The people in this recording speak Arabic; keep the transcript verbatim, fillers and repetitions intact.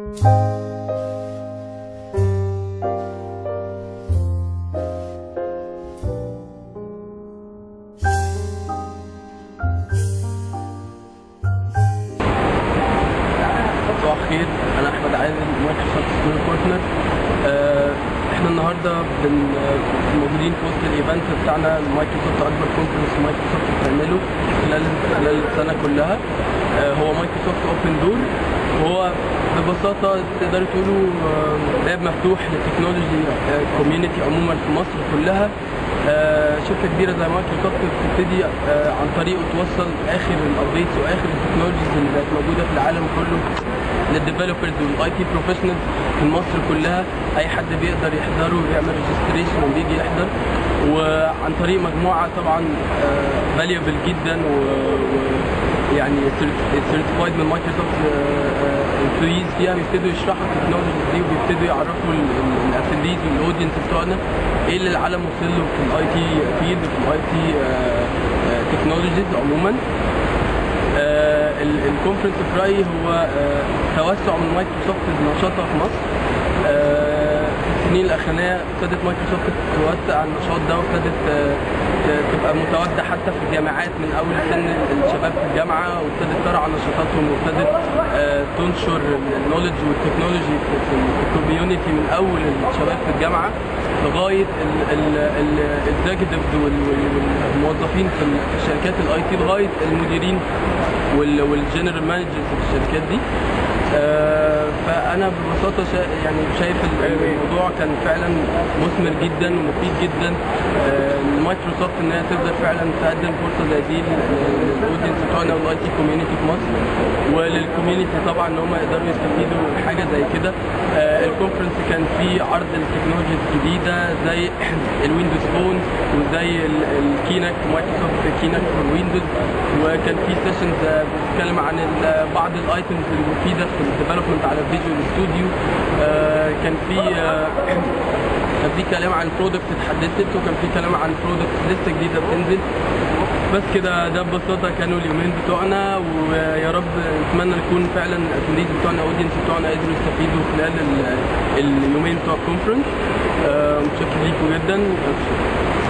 صباح الخير، انا احمد عادل مايكروسوفت سكول بارتنر. احنا النهارده موجودين في وسط الايفنت بتاعنا مايكروسوفت اكبر كونفرنس مايكروسوفت بتعمله خلال خلال السنه كلها. اه هو مايكروسوفت اوبن دور، وهو ببساطه تقدروا تقولوا باب مفتوح للتكنولوجي كوميونتي عموما في مصر كلها. شركه كبيره زي مايكروسوفت بتبتدي عن طريقه توصل اخر الابديتس واخر التكنولوجيز اللي بقت موجوده في العالم كله للديفلوبرز والاي تي بروفيشنالز في مصر كلها. اي حد بيقدر يحضره ويعمل ريجستريشن وبيجي يحضر، وعن طريق مجموعه طبعا فاليبل جدا ويعني سيرتيفايد من مايكروسوفت امبلويز فيها، بيبتدوا يشرحوا التكنولوجيز دي وبيبتدوا يعرفوا الاتنديز والاودينس بتوعنا ايه اللي العالم وصل له في الاي تي فيلد وفي الاي تي تكنولوجيز عموما. آه الكونفرنس في رايي هو آه توسع من مايكروسوفت نشاطها في مصر. آه في السنين الاخرانيه ابتدت مايكروسوفت توسع النشاط ده، وابتدت آه تبقى متواجده حتى في الجامعات من اول سن الشباب في الجامعه، وابتدت ترعى نشاطاتهم، وابتدت آه تنشر النولج والتكنولوجي في الكوميونتي من اول الشباب في الجامعه لغايه الاكزيكتيفز والموظفين في الشركات الاي تي، لغايه المديرين والجنرال مانجرز في الشركات دي. آه فانا ببساطه شا يعني شايف الموضوع كان فعلا مثمر جدا ومفيد جدا آه لمايكروسوفت ان هي تقدر فعلا تقدم فرصه زي دي للاودينس بتوعنا والاي تي كوميونتي في مصر، وللكوميونتي طبعا ان هم يقدروا يستفيدوا من حاجه زي كده. آه الكونفرنس كان فيه عرض التكنولوجيز الجديده زي الويندوز فون، وزي الكينكت مايكروسوفت كينكت فور ويندوز، وكان في سيشنز بتتكلم عن بعض الايتمز المفيده في الديفلوبمنت على فيجوال ستوديو. آه كان في آه كان في كلام عن برودكت اتحدثت، وكان في كلام عن برودكت لسه جديده بتنزل. بس كده ده ببساطه كانوا اليومين بتوعنا، ويا رب نتمنى نكون فعلا الاتنديز بتوعنا الاودينس بتوعنا قدروا يستفيدوا خلال اليومين بتوع الكونفرنس. آه متشكر ليكم جدا.